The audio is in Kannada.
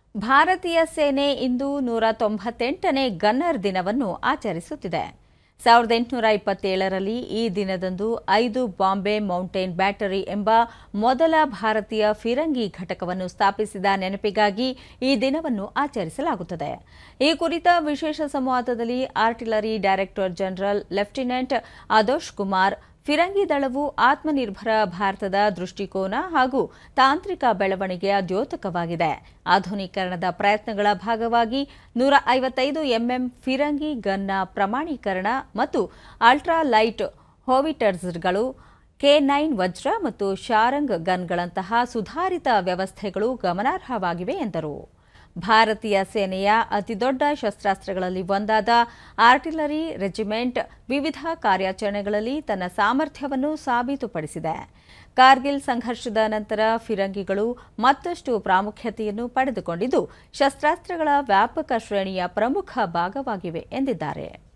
ಭಾರತೀಯ ಸೇನೆ ಇಂದು 198ನೇ ಗನ್ನರ್ ದಿನವನ್ನು ಆಚರಿಸುತ್ತಿದೆ. 1827ರಲ್ಲಿ ಈ ದಿನದಂದು 5 ಬಾಂಬೆ ಮೌಂಟೇನ್ ಬ್ಯಾಟರಿ ಎಂಬ ಮೊದಲ ಭಾರತೀಯ ಫಿರಂಗಿ ಘಟಕವನ್ನು ಸ್ಥಾಪಿಸಿದ ನೆನಪಿಗಾಗಿ ಈ ದಿನವನ್ನು ಆಚರಿಸಲಾಗುತ್ತದೆ. ಈ ಕುರಿತ ವಿಶೇಷ ಸಂವಾದದಲ್ಲಿ artillery director general lieutenant Adosh Kumar, ಫಿರಂಗಿ ದಳವು ಆತ್ಮನಿರ್ಭರ ಭಾರತದ ದೃಷ್ಟಿಕೋನ ಹಾಗೂ ತಾಂತ್ರಿಕ ಬೆಳವಣಿಗೆಯ ದ್ಯೋತಕವಾಗಿದೆ. ಆಧುನೀಕರಣದ ಪ್ರಯತ್ನಗಳ ಭಾಗವಾಗಿ 155 ಎಂಎಂ ಫಿರಂಗಿ ಗನ್ನ ಪ್ರಮಾಣೀಕರಣ ಮತ್ತು ಅಲ್ಟ್ರಾ ಲೈಟ್ ಹೋವಿಟರ್ಸ್ಗಳು, K9 ವಜ್ರ ಮತ್ತು ಶಾರಂಗ್ ಗನ್ಗಳಂತಹ ಸುಧಾರಿತ ವ್ಯವಸ್ಥೆಗಳು ಗಮನಾರ್ಹವಾಗಿವೆ ಎಂದರು. ಭಾರತೀಯ ಸೇನೆಯ ಅತಿದೊಡ್ಡ ಶಸ್ತ್ರಾಸ್ತ್ರಗಳಲ್ಲಿ ಒಂದಾದ ಆರ್ಟಿಲರಿ ರೆಜಿಮೆಂಟ್ ವಿವಿಧ ಕಾರ್ಯಾಚರಣೆಗಳಲ್ಲಿ ತನ್ನ ಸಾಮರ್ಥ್ಯವನ್ನು ಸಾಬೀತುಪಡಿಸಿದೆ. ಕಾರ್ಗಿಲ್ ಸಂಘರ್ಷದ ನಂತರ ಫಿರಂಗಿಗಳು ಮತ್ತಷ್ಟು ಪ್ರಾಮುಖ್ಯತೆಯನ್ನು ಪಡೆದುಕೊಂಡಿದ್ದು, ಶಸ್ತ್ರಾಸ್ತ್ರಗಳ ವ್ಯಾಪಕ ಶ್ರೇಣಿಯ ಪ್ರಮುಖ ಭಾಗವಾಗಿವೆ ಎಂದಿದ್ದಾರೆ.